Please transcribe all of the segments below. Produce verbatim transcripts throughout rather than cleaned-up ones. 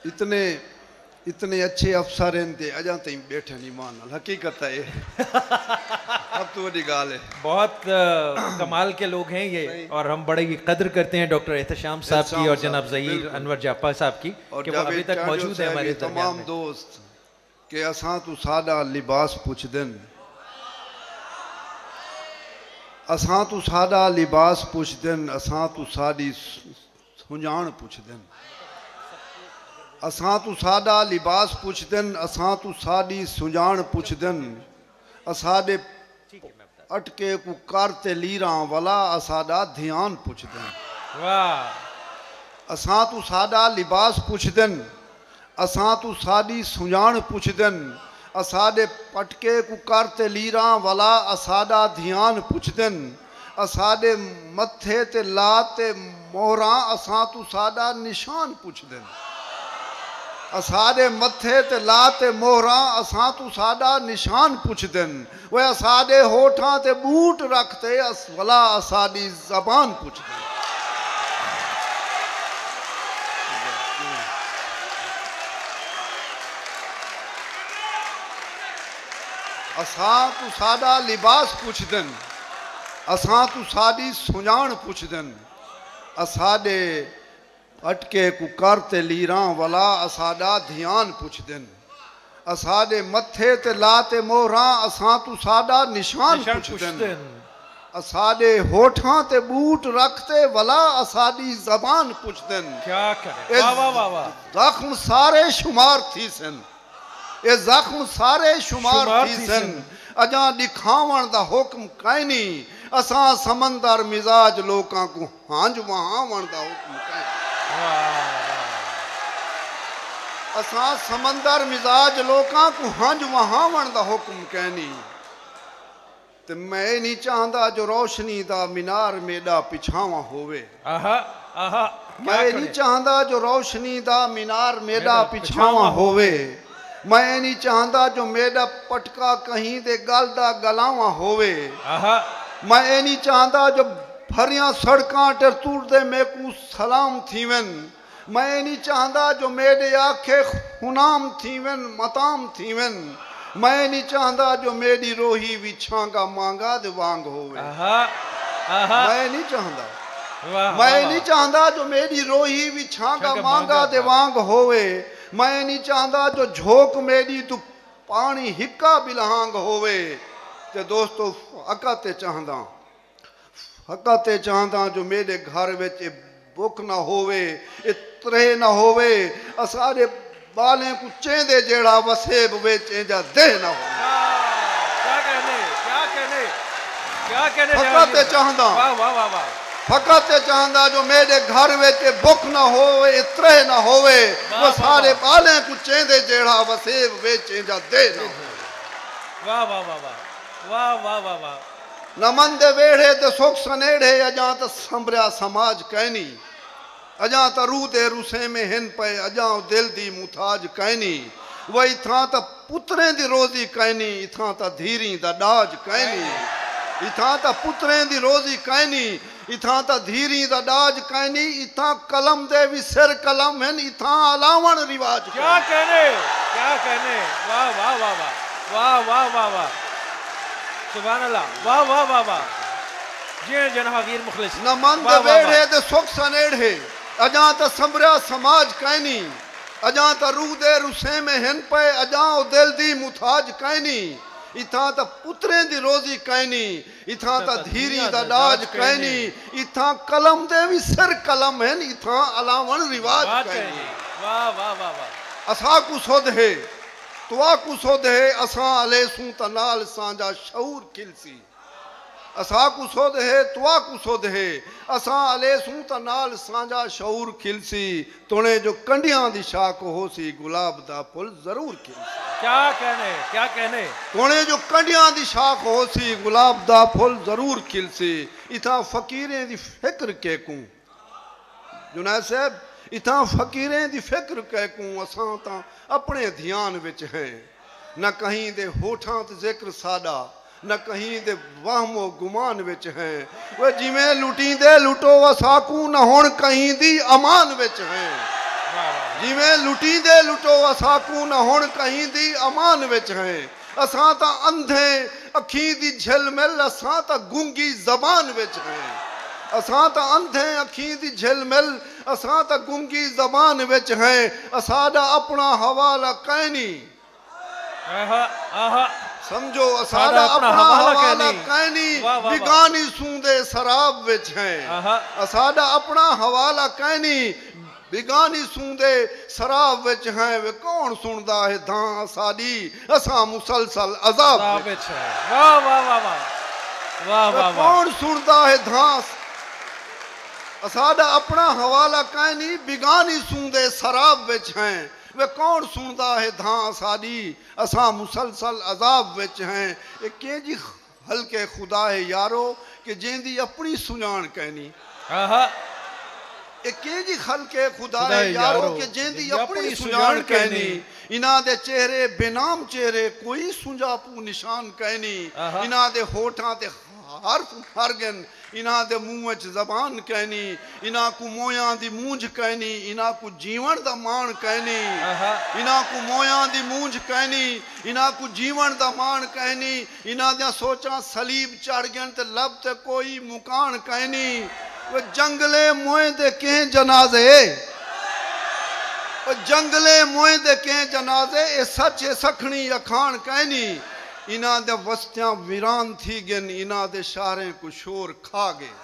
इतने इतने अच्छे अफसर हैं अजा तई बैठे नहीं मान हकीकत है अब तो बड़ी गाल है। बहुत आ, कमाल के लोग हैं ये और हम बड़े ही कदर करते हैं डॉक्टर एहतशाम साहब की और जनाब ज़हीर अनवर जापा साहब की कि वो अभी तक मौजूद है हमारे तमाम दोस्त के असां तू सादा लिबास पुछ दिन असां तू सादा लिबास पुछ दिन असां तू सादी सुञाण पुछ दिन असां तू सादा लिबास पुछ दिन असां तू सादी सुञाण पुछ दिन असादे अटके को करते लीरा वाला असादा ध्यान पुछ दिन वाह असां तू सादा लिबास पुछ दिन असां तू सादी सुञाण पुछ दिन असादे पटके को करते लीरा वाला असादा ध्यान पुछ दिन असादे मथे ते लाते मोहरा असां तू सादा निशान पुछ दिन असादे मथे ते लाते मोहरा असां तू सादा निशान पुछ दिन वे असादे होठां ते बूट रखते अस वाला असादी जबान पुछ दिन असां तू सादा लिबास पुछ दिन असां तू सादी सुञाण पुछ दिन असादे अटके को करते लीरा वाला असादा ध्यान पुछ दिन असादे मथे ते लाते मोहरा असां तू सादा निशान पुछ दिन असादे होठां ते बूट रखते वाला असादी जबान पुछ दिन क्या करे वाह वाह वाह वाह जख्म सारे शुमार थी सन ये जख्म सारे शुमार थी सन अजा दिखावण दा हुक्म काई नहीं असां समंदर मिजाज लोकां को हांज वहावण दा हुक्म काई असां समंदर मिजाज लोकां को हांज वहावण दा हुक्म कहनी ते मैं नहीं चाहता जो रोशनी दा मीनार मेरा पिछावा होवे आहा आहा मैं नहीं चाहता जो रोशनी दा मीनार मेरा पिछावा होवे मैं नहीं चाहता जो मेरा पटका कहीं दे गल दा गलावा होवे आहा मैं नहीं चाहता जो भरिया सड़कां टे तुरदे मेकू सलाम थीवन मैं नहीं चाहता जो मेरे आखे खुनाम थीवन मताम थीवन मैं नहीं चाहता जो मेरी रोही विछांगा मांगा दे वांग होवे आहा आहा मैं नहीं चाहता मैं नहीं चाहता जो मेरी रोही विछांगा मांगा दे वांग होवे मैं नहीं चाहता जो झोंक मेरी तू पानी हिक्का बिलहांग होवे ते दोस्तों हकाते चाहता हकाते चाहता जो मेरे घर विच बुख ना होवे इतरे ना होवे असारे बालें को चेंदे जेड़ा वसेब वे चेंजा दे ना हो क्या कहने क्या कहने क्या कहने हकाते चाहता वाह वाह वाह वाह फकत चाहता जो मेरे घर में बुख ना होवे इतरे ना होवे वो सारे बाले को चेंदे जेड़ा वसेब वे चेंजा दे ना वाह वाह वाह वाह वाह वाह वाह नमन दे वेड़े ते सुख सनेड़े अजा तो संभरिया समाज कहनी अजा तो रू दे रुसे में हिन पे अजा दिल दी मुताज कहनी वो इथा तो पुत्रे दी रोजी कहनी इथा तो धीरी दा डाज कहनी इथा तो पुत्रे दी रोजी कहनी इथा तो धीरी दा डाज कहनी इथा कलम दे भी सिर कलम है इथा अलावण रिवाज क्या कहने क्या कहने वाह वाह वाह वाह वाह वाह वाह वाह सुभान अल्लाह वाह वाह वाह वाह जी जनाब वीर मुखलिस न मन दे वेड़े दे सुख सनेड़े अजा तो संभरिया समाज कहनी अजा तो रू दे रुसे में हिन पे अजा दिल दी मुताज कहनी इथा तो पुत्रे दी रोजी कहनी इथा तो धीरी दा डाज कहनी इथा कलम दे भी सिर कलम है इथा अलावण रिवाज कहनी वाह वाह वाह वाह असा को सुध है तुआ को सुध है असा अले सू तनाल सांजा शऊर खिलसी असा को सुध है तुआ को सुध है असा अले सू तनाल सांजा शऊर खिलसी तुने जो कंडियां दी शाख होसी गुलाब दा फुल जरूर खिलसी क्या कहने क्या कहने तुने जो कंडियां दी शाख होसी गुलाब दा फुल जरूर खिलसी इथा फकीरें दी फिक्र के कू जुनैद साहब इथा फकीरें दी फिक्र के कू असा ता अपने ध्यान विच है न कहीं दे होठां ते जिक्र सादा न कहीं दे वहमो गुमान विच है वो जिमें लुटी दे लुटो वसाकू न हुण कहीं दी अमान विच है जिमें लुटी दे लुटो असाकू न हुण कहीं दी अमान विच हैं असां ता अंधे अखी दी झिलमिल असां ता गूंगी जबान विच हैं असां ता अंधे अखी दी झिलमिल असां ता गूंगी जबान विच हैं असाडा अपना हवाला कैनी आहा आहा समझो असाडा अपना हवाला कैनी बिगानी सूंदे शराब विच हैं असाडा अपना हवाला कैनी बिगानी सूंदे शराब विच हैं वे कौन सुनदा है धां साडी असां मुसलसल अजाब विच हैं वाह वाह वाह वाह वाह वाह कौन सुनदा है धां असाडा अपना हवाला कैनी बिगानी सूंदे शराब विच हैं वे कौन सुनदा है धां साडी असां मुसलसल अजाब विच हैं ये केजी हल्के खुदा है यारो कि जेंदी अपनी सुजान कहनी आहा ए केजी हल्के खुदा है यारो कि जेंदी अपनी सुजान कहनी इना दे चेहरे बेनाम चेहरे कोई सुंजापू निशान कहनी इना दे होठां ते हरफ हरगन इना दे मुंह च जबान कहनी इना को मोयां दी मूंझ कहनी इना को जीवन दा मान कहनी इना को मोयां दी मूंझ कहनी इना को जीवन दा मान कहनी इना दे सोचा सलीब चढ़ गन ते लब ते कोई मुकान कहनी वो जंगले मोए दे के जनाजे वो जंगले मोए दे के जनाजे ए सच सखणी अखान कहनी इना दे वस्तियां वीरान थी गन इना दे शारे को शोर खा गए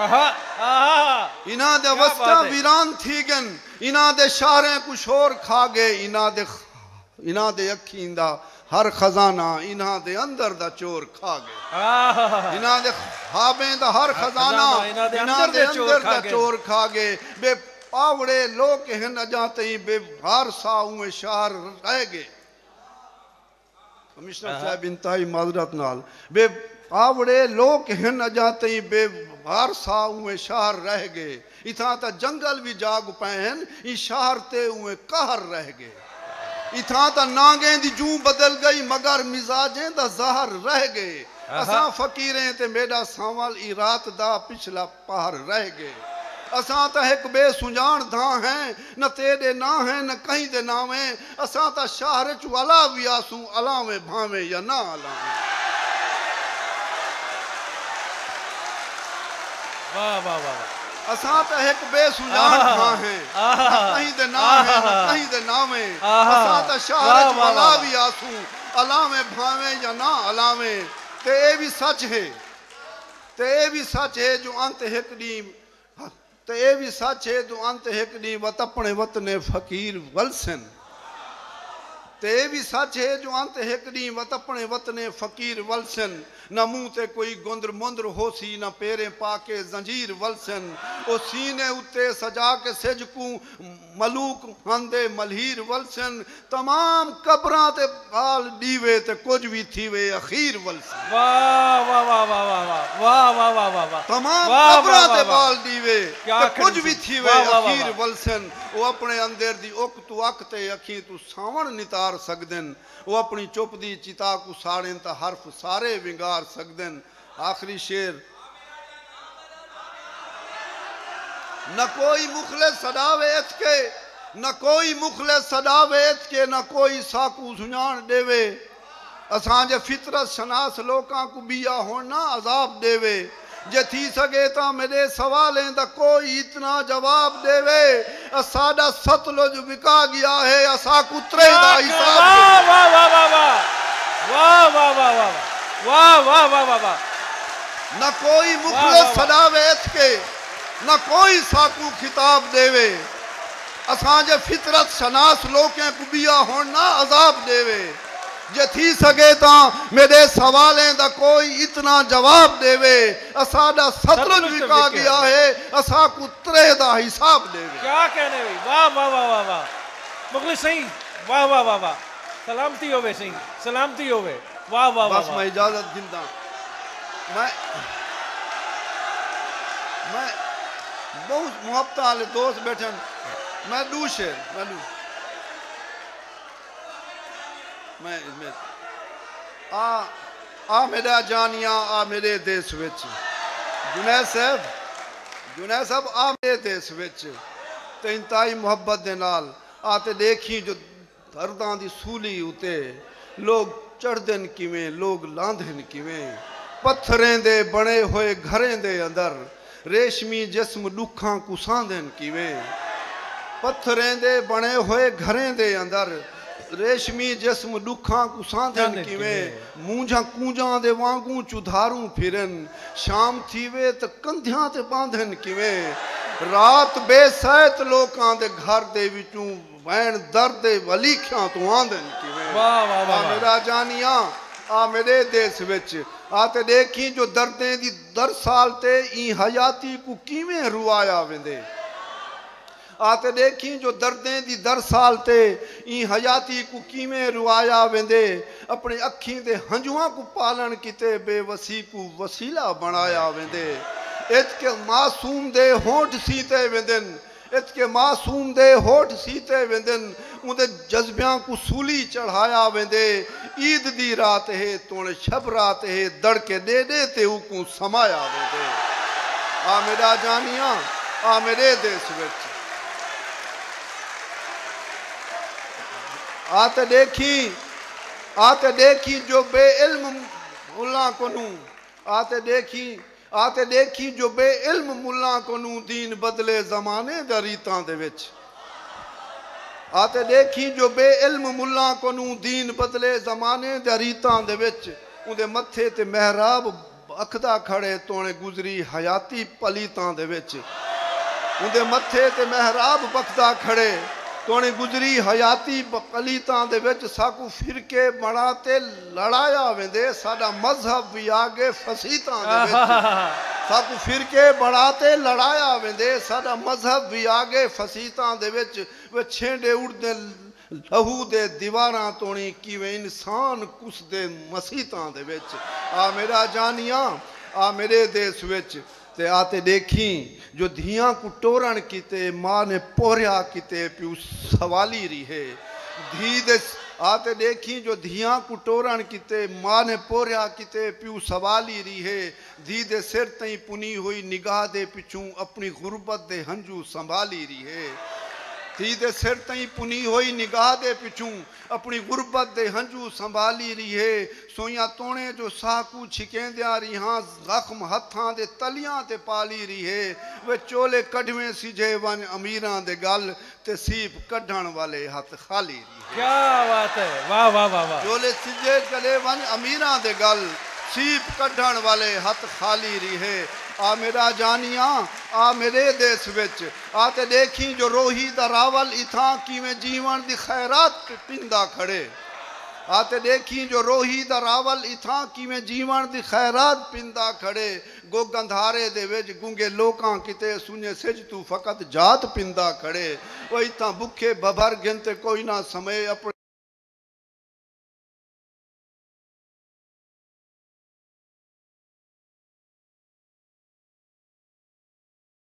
इना दे वस्तियां वीरान थी गन इना दे शारे को शोर खा गए इना दे इना दे अखींदा हर खजाना इना दे अंदर दा चोर खा गए इना दे ख्वाबें दा हर खजाना इना दे अंदर दा चोर खा गए बे पावड़े लोग हन अजाते ही बे भार साऊ शहर रह गए कमिश्नर साहब इंतहाई माजरत नाल बे पावड़े लोग हन अजाते ही बे भार साऊ शहर रह गए इथा ता जंगल भी जाग पैन ई शहर ते उए कहर रह गए इथा ता नांगे दी जू बदल गई मगर मिजाजें दा जहर रह गए असां फकीरें ते मेरा सांवल ई रात दा पिछला पहर रह गए असां ता एक बेसुजान धा हैं न तेरे ना हैं न कहीं दे नावे असां ता शहर च वाला भी आसू अलावे भावे या ना अलावे वाह वाह वाह असां ता एक बेसुजान धा हैं कहीं दे ना हैं न कहीं दे नावे असां ता शहर च वाला भी आसू अलावे भावे या ना अलावे ते ए भी सच है ते ए भी सच है जो अंत एक दी ते ए भी सच है जो अंत एक दी वत अपने वतने फकीर वलसन ते ए भी सच है जो अंत एक दी वत अपने वतने फकीर वलसन न मुंह ते कोई गुंदर मुंदर होसी न पेरे पाके जंजीर वलसन ओ सीने उत्ते सजा के सेजकू मलूक हंदे मलहीर वलसन तमाम कब्रां ते बाल दीवे ते कुछ भी थीवे अखीर वलसन वाह वाह वाह वाह वाह वाह वाह वाह वाह वाह तमाम कब्रां ते बाल दीवे ते कुछ भी थीवे अखीर वलसन ओ अपने अंदर दी उक तू अक ते अखी तू सावण नितार सकदन वो अपनी चुप दी चिता को साड़ें ता हरफ सारे विंगार सकदन आखिरी शेर न कोई मुखलिस सदावे के न कोई मुखलिस सदावे के न कोई साकू सुजान देवे असांजे फितरत शनास लोकां को बिया होना अजाब देवे जे थी सके ता मेरे सवालें दा कोई इतना जवाब देवे असाडा सतलुज विका गया है असा कुतरे दा हिसाब वाह वाह वाह वाह वाह वाह वाह वाह वाह वाह वाह वाह वाह न कोई मुखलिस सदावे के न कोई साकू खिताब देवे असांजे फितरत शनास लोकें को बिया होना अजाब देवे जे थी सके ता मेरे सवालें दा कोई इतना जवाब देवे असाडा सतलुज विका गया है असा कुतरे दा हिसाब देवे क्या कहने भाई वाह वाह वाह वाह वाह मुखलिस सिंह वाह वाह वाह वाह सलामती होवे सिंह सलामती होवे वाह वाह वाह बस मैं इजाजत गिनता मैं मैं बहुत मुहब्बत वाले दोस्त बैठे मैं दू शेर मैं दू मैं मैं आ आ मेरा जानिया आ मेरे देश विच जुनैद साहब जुनैद साहब आ मेरे देश विच ते इंतहाई मुहब्बत दे नाल आ ते देखी जो दर्दां दी सूली उते लोग चढ़दे न किवें लोग लांदे न किवें पत्थरें दे बने होए घरें दे अंदर रेशमी जिस्म दुखां कुसांदे न किवें पत्थरें दे बने होए घरें दे अंदर रेशमी जिस्म दुखां कुसांदे न किवें मूंझां कूंजां दे वांगू चुधारूं फिरन शाम थीवे ते कंधियां ते बांधन किवें रात बेसैत लोकां दे घर दे विचों वैन दर्द दे वलीख्यां तो आंदन किवें वाह वाह वाह मेरा जानिया आ मेरे देश विच आ ते देखी जो दर्दें दी दर साल ते ई हयाती को किवें रुआया वेंदे आ ते देखी जो दर्दें दी दर साल ते ई हयाती को किवें रुआया वेंदे अपनी अखीं दे हंजुआं को पालन किते बेवसी को वसीला बनाया वेंदे इतके मासूम दे होंठ सीते वेंदन इतके मासूम दे होठ सीते वेंदन उनके जज्बियां को सूली चढ़ाया वेंदे ईद दी रात है तोड़ शब रात है दड़के दे दे ते उको समाया वेंदे आ मेरा जानिया आ मेरे देश विच आते देखी आते देखी जो बेइल्म मुल्ला कोनू आते देखी आते देखी जो बेइल्म मुल्ला कोनू दीन बदले जमाने दा रीतां दे विच आते देखी जो बेइल्म मुल्ला कोनू दीन बदले जमाने दा रीतां दे विच उंदे मथे ते महराब अखदा खड़े तोणे गुजरी हयाती पलीतां दे विच उंदे मथे ते महराब बखदा खड़े तोणे गुजरी हयाती पलीतां दे विच साकू फिरके बना ते लड़ाया वेंदे साडा मजहब भी आगे फसीतां दे विच साकू फिरके बना ते लड़ाया वेंदे साडा मजहब भी आगे फसीतां दे विच वे छेंडे उड़दे लहू दे दीवारां तोणी किवें इंसान कुसदे मसीतां दे विच आ मेरा जानिया आ मेरे देश विच ते आते देखी जो धियां को टोरण किते माँ ने पोरिया किते प्यू सवाली रही है धी दे आते देखी जो धियां को टोरण किते माँ ने पोरिया किते प्यू सवाली रही है धी दे सिर तई पुनी हुई निगाह दे पिछू अपनी गुरबत दे हंजू संभाली रही है धी दे सिर तई पुनी हुई निगाह दे पिछू अपनी गुरबत दे हंजू संभाली रही है सोया तोणे जो साकू छिकेंदिया रिहां जख्म हथां दे तलियां ते पाली रही है वे चोले कढवें सिजे वन अमीरां दे गल ते सीप कढण वाले हथ खाली रही है क्या बात है वाह वाह वाह वाह चोले सिजे गले वन अमीरां दे गल सीप कढण वाले हथ खाली रही है आ मेरा जानिया आ मेरे देश विच आ ते देखी जो रोही दा रावल इथां किवें जीवन दी खैरात पिंदा खड़े आ ते देखी जो रोही दा रावल इथां किवें जीवन दी खैरात पिंदा खड़े गो गंधारे दे विच गुंगे लोकां किते सुने सिज तू फकत जात पिंदा खड़े वो इथां भुखे बभर गिनते कोई ना समय अपने